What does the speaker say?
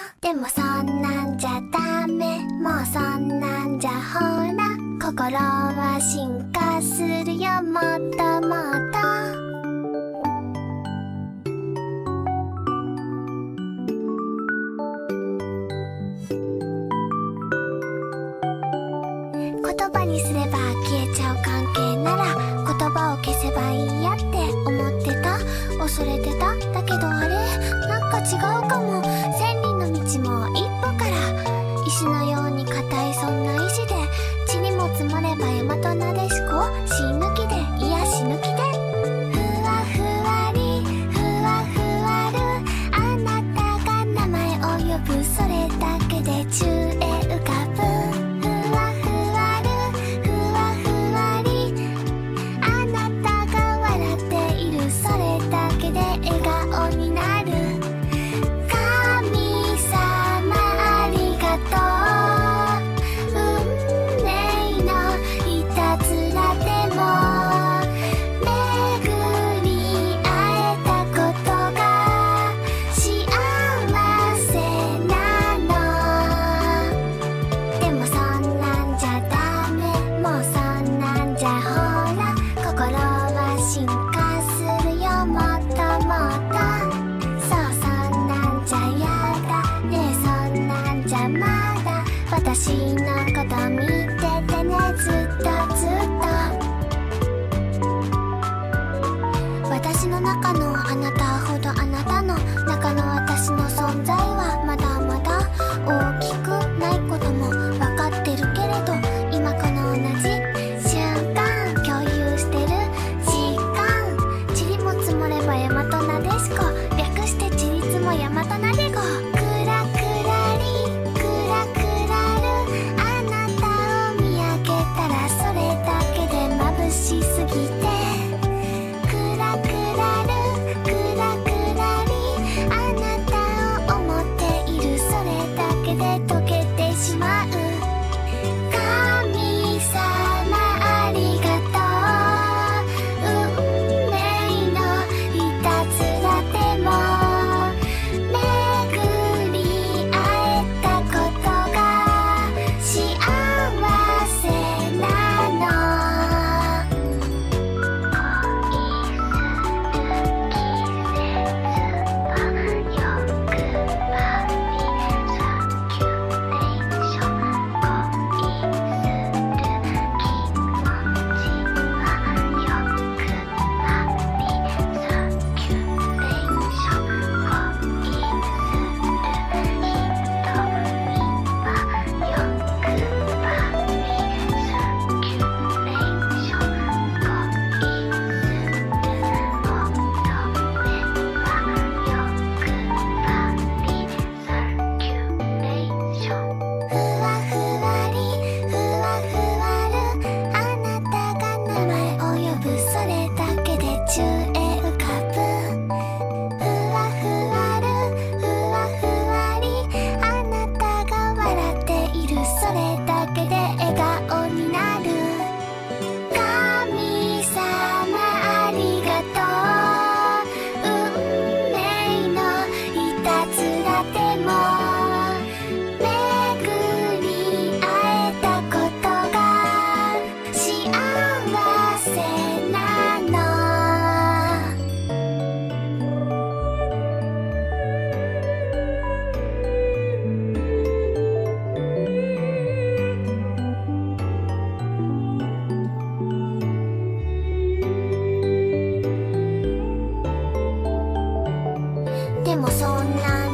でもそんなんじゃダメ、もうそんなんじゃほら心は進化するよ、もっともっと。言葉にすれば消えちゃう関係なら言葉を消せばいいやって思ってた、恐れてた。だけどあれなんか違うかも。千里の道も一歩から、石のように硬いそんな意志で、地にも積もれば大和なでしこ、死ぬ気でいや死ぬ気で、ふわふわりふわふわる、あなたが名前を呼ぶ、それだけで宙へ浮かぶ。私のこと見ててね、ずっとずっと。私の中のあなたほどあなたの中の私の存在はまだまだ大きくないことも分かってるけれど、今この同じ瞬間共有してる時間、塵も積もれば大和なでしこ、略して塵積も大和なでご。しすぎてクラクラるクラクラり、あなたを思っている、それだけで溶けてしまう。神様ありがとう、運命のいたずらでも巡り会えたことが幸せなの。でもそんな